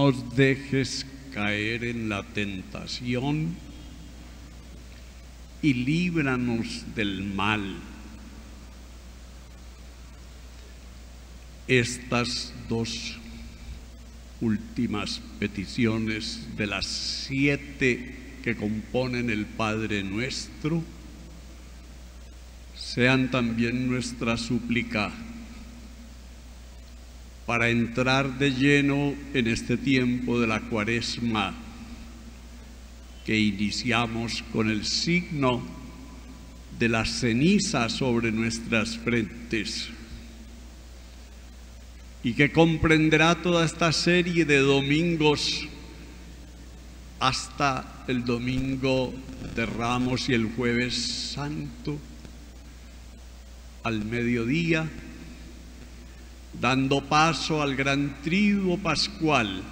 nos dejes caer en la tentación y líbranos del mal. Estas dos últimas peticiones de las 7 que componen el Padre Nuestro sean también nuestra súplica para entrar de lleno en este tiempo de la Cuaresma que iniciamos con el signo de la ceniza sobre nuestras frentes y que comprenderá toda esta serie de domingos hasta el domingo de Ramos y el Jueves Santo al mediodía, dando paso al gran triduo pascual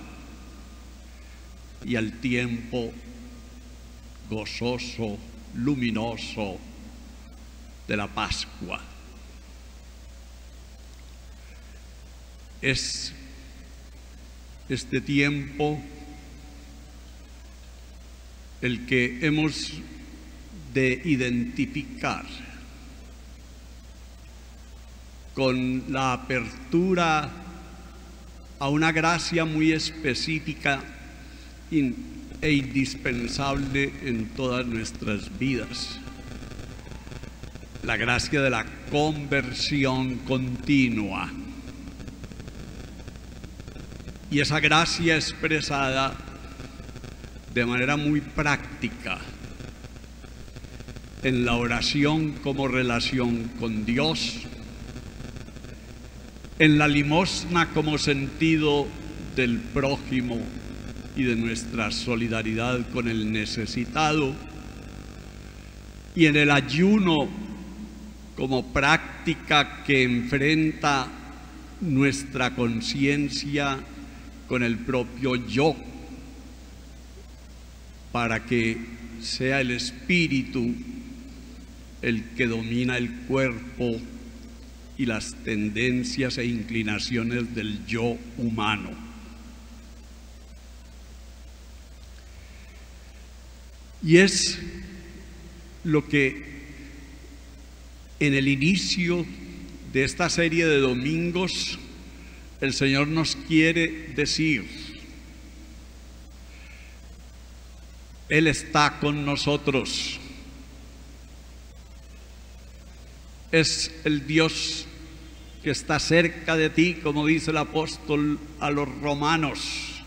y al tiempo gozoso, luminoso de la Pascua. Es este tiempo el que hemos de identificar con la apertura a una gracia muy específica e indispensable en todas nuestras vidas: la gracia de la conversión continua. Y esa gracia expresada de manera muy práctica en la oración como relación con Dios, en la limosna como sentido del prójimo y de nuestra solidaridad con el necesitado, y en el ayuno como práctica que enfrenta nuestra conciencia con el propio yo, para que sea el espíritu el que domina el cuerpo y las tendencias e inclinaciones del yo humano. Y es lo que en el inicio de esta serie de domingos el Señor nos quiere decir. Él está con nosotros. Es el Dios que está cerca de ti, como dice el apóstol a los romanos.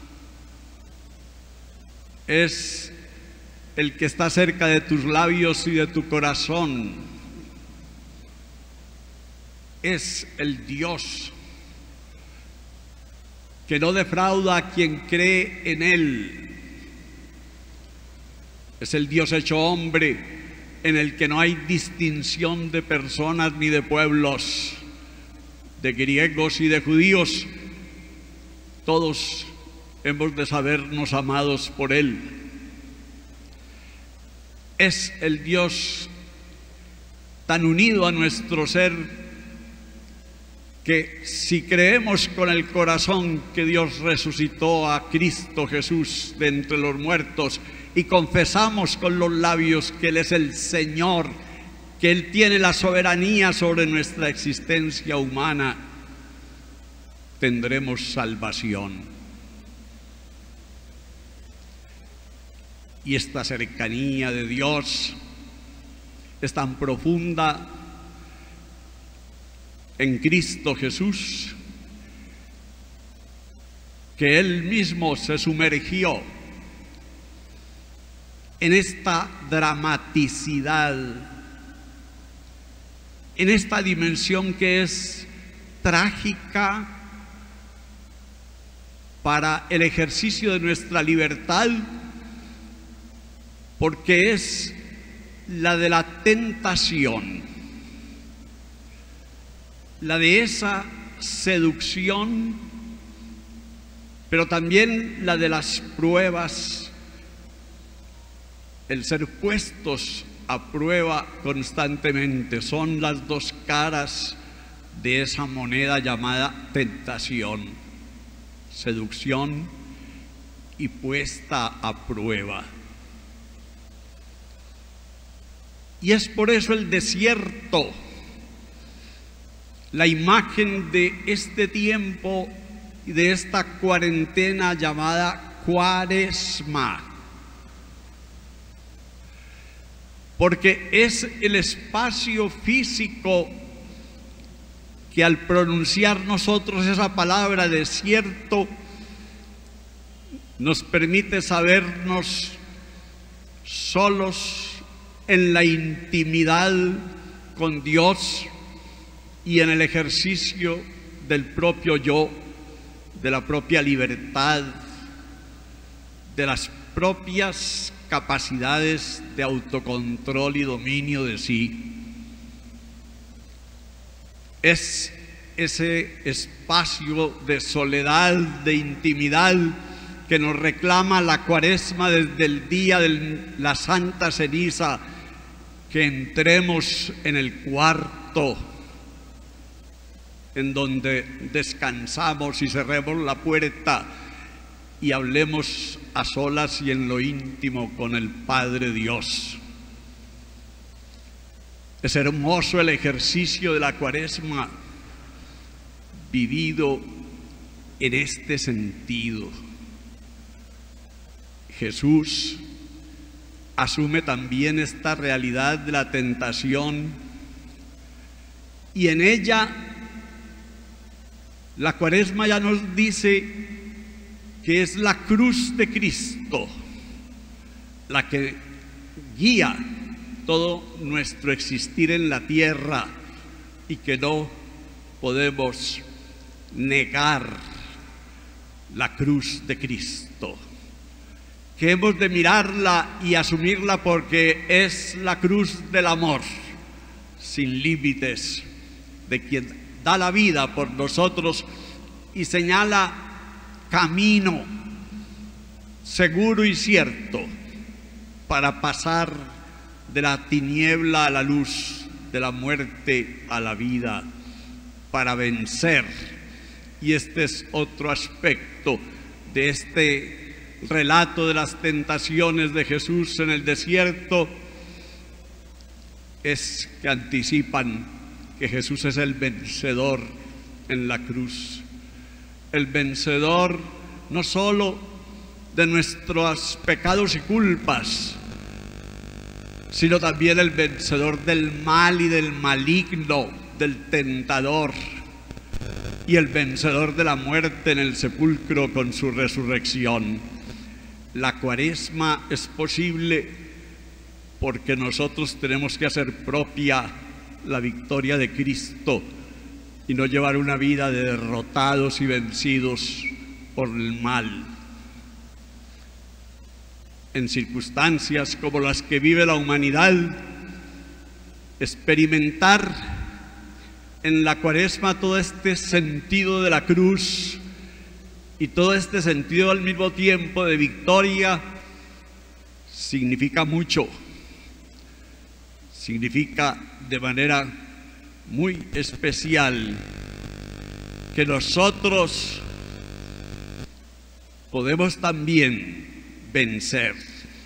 Es el que está cerca de tus labios y de tu corazón. Es el Dios que no defrauda a quien cree en Él. Es el Dios hecho hombre, en el que no hay distinción de personas ni de pueblos, de griegos y de judíos. Todos hemos de sabernos amados por Él. Es el Dios tan unido a nuestro ser que si creemos con el corazón que Dios resucitó a Cristo Jesús de entre los muertos y confesamos con los labios que Él es el Señor, que Él tiene la soberanía sobre nuestra existencia humana, tendremos salvación. Y esta cercanía de Dios es tan profunda en Cristo Jesús que Él mismo se sumergió en esta dramaticidad, en esta dimensión que es trágica para el ejercicio de nuestra libertad, porque es la de la tentación, la de esa seducción, pero también la de las pruebas, el ser puestos a prueba constantemente. Son las dos caras de esa moneda llamada tentación: seducción y puesta a prueba. Y es por eso el desierto, la imagen de este tiempo y de esta cuarentena llamada Cuaresma, porque es el espacio físico que al pronunciar nosotros esa palabra desierto nos permite sabernos solos en la intimidad con Dios y en el ejercicio del propio yo, de la propia libertad, de las propias capacidades de autocontrol y dominio de sí. Es ese espacio de soledad, de intimidad, que nos reclama la Cuaresma desde el día de la Santa Ceniza, que entremos en el cuarto en donde descansamos y cerremos la puerta y hablemos a solas y en lo íntimo con el Padre Dios. Es hermoso el ejercicio de la Cuaresma vivido en este sentido. Jesús asume también esta realidad de la tentación y en ella la Cuaresma ya nos dice que es la cruz de Cristo la que guía todo nuestro existir en la tierra y que no podemos negar la cruz de Cristo, que hemos de mirarla y asumirla porque es la cruz del amor sin límites de quien da la vida por nosotros y señala camino seguro y cierto para pasar de la tiniebla a la luz, de la muerte a la vida, para vencer. Y este es otro aspecto de este relato de las tentaciones de Jesús en el desierto, es que anticipan que Jesús es el vencedor en la cruz, el vencedor no solo de nuestros pecados y culpas, sino también el vencedor del mal y del maligno, del tentador, y el vencedor de la muerte en el sepulcro con su resurrección. La Cuaresma es posible porque nosotros tenemos que hacer propia la victoria de Cristo y no llevar una vida de derrotados y vencidos por el mal. En circunstancias como las que vive la humanidad, experimentar en la Cuaresma todo este sentido de la cruz y todo este sentido al mismo tiempo de victoria significa mucho. Significa de manera muy especial que nosotros podemos también vencer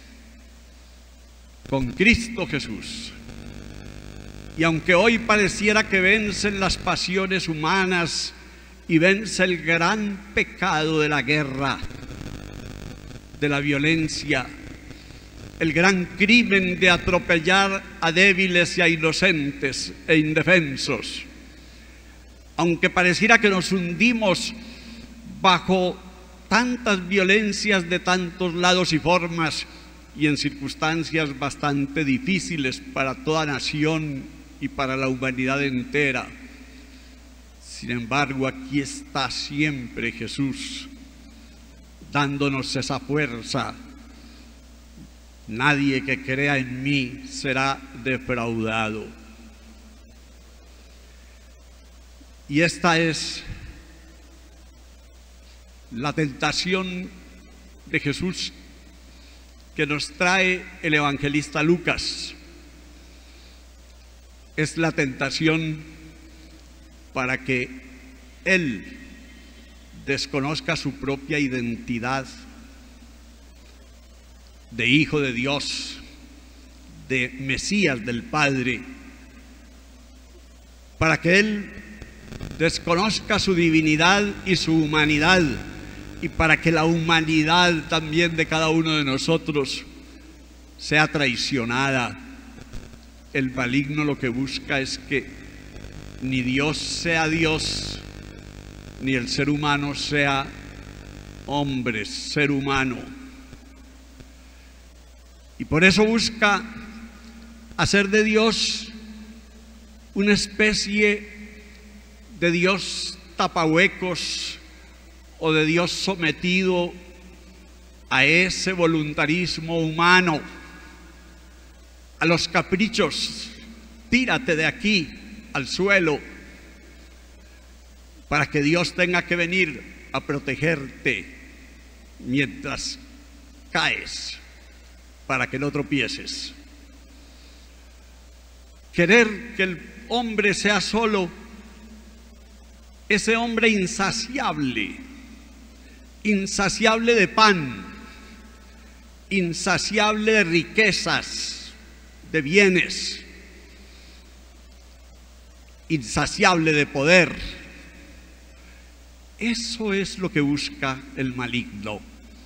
con Cristo Jesús. Y aunque hoy pareciera que vencen las pasiones humanas y vence el gran pecado de la guerra, de la violencia, el gran crimen de atropellar a débiles y a inocentes e indefensos, aunque pareciera que nos hundimos bajo tantas violencias de tantos lados y formas y en circunstancias bastante difíciles para toda nación y para la humanidad entera, sin embargo, aquí está siempre Jesús dándonos esa fuerza. Nadie que crea en mí será defraudado. Y esta es la tentación de Jesús que nos trae el evangelista Lucas. Es la tentación para que Él desconozca su propia identidad de Hijo de Dios, de Mesías del Padre, para que Él desconozca su divinidad y su humanidad, y para que la humanidad también de cada uno de nosotros sea traicionada. El maligno lo que busca es que ni Dios sea Dios, ni el ser humano sea hombre, ser humano. Y por eso busca hacer de Dios una especie de Dios tapahuecos o de Dios sometido a ese voluntarismo humano, a los caprichos. Tírate de aquí al suelo para que Dios tenga que venir a protegerte mientras caes, para que no tropieces. Querer que el hombre sea solo, ese hombre insaciable, insaciable de pan, insaciable de riquezas, de bienes, insaciable de poder. Eso es lo que busca el maligno.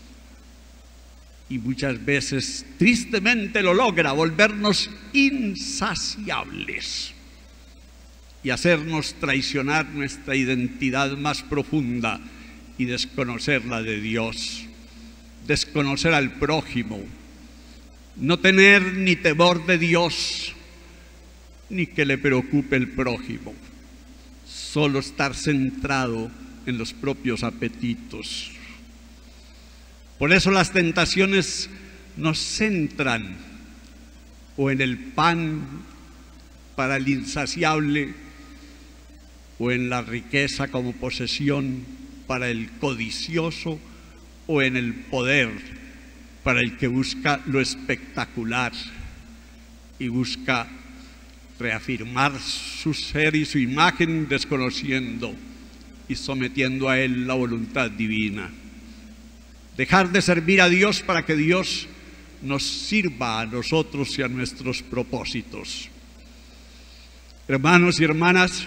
Y muchas veces, tristemente, lo logra, volvernos insaciables y hacernos traicionar nuestra identidad más profunda y desconocer la de Dios, desconocer al prójimo, no tener ni temor de Dios, ni que le preocupe el prójimo, solo estar centrado en los propios apetitos. Por eso las tentaciones nos centran o en el pan para el insaciable, o en la riqueza como posesión para el codicioso, o en el poder para el que busca lo espectacular y busca reafirmar su ser y su imagen, desconociendo y sometiendo a Él la voluntad divina. Dejar de servir a Dios para que Dios nos sirva a nosotros y a nuestros propósitos. Hermanos y hermanas,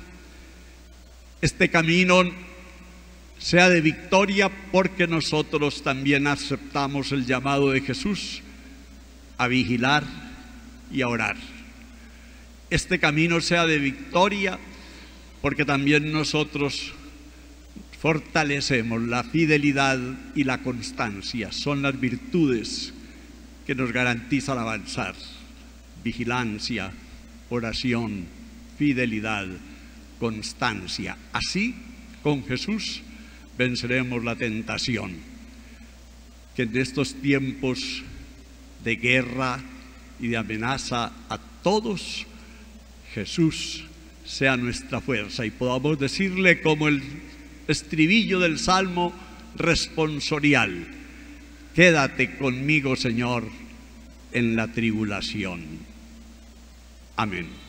este camino sea de victoria porque nosotros también aceptamos el llamado de Jesús a vigilar y a orar. Este camino sea de victoria porque también nosotros fortalecemos la fidelidad y la constancia. Son las virtudes que nos garantizan avanzar. Vigilancia, oración, fidelidad, constancia. Así, con Jesús, venceremos la tentación. Que en estos tiempos de guerra y de amenaza a todos, Jesús sea nuestra fuerza y podamos decirle como el estribillo del Salmo responsorial: quédate conmigo, Señor, en la tribulación. Amén.